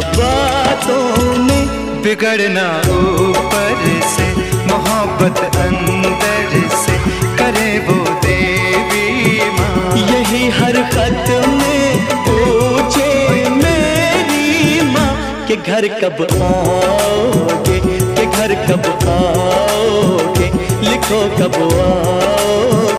बातों में, बिगड़ना ऊपर से, मोहब्बत अंदर से, करे वो देवी माँ। यही हर खत में पूछे मेरी माँ कि घर कब आओगे, कि घर कब आओगे, लिखो कब आओगे।